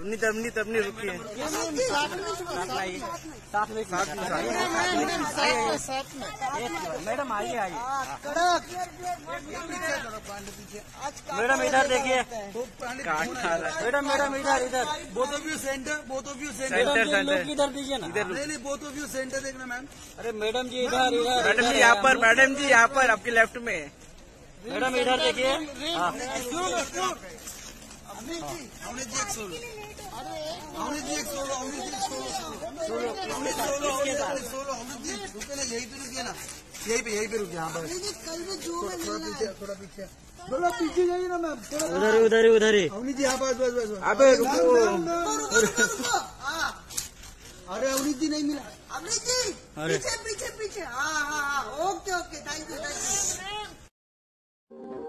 अपनी रुकी है। मैडम आइए मैडम इधर देखिए। मैडम इधर बोथ ऑफ यू सेंटर इधर दीजिए ना। नहीं बोथ ऑफ यू सेंटर देखना मैम। अरे मैडम जी इधर मैडम जी यहाँ पर, मैडम जी यहाँ पर आपके लेफ्ट में। मैडम इधर देखिए। अवनीत जी एक सोलो, अवनीत जी एक सोलो, अवनीत जी सोलो, अवनीत जी रुके ना, यहीं पे रुकिए ना, यहीं पे रुकिए। हाँ बस थोड़ा पीछे जाइए ना मैम, उधर ही। अवनीत जी हाँ बस। अबे रुको। अरे अवनीत जी नहीं मिला। अवनीत जी पीछे। हाँ ओके थैंक यू।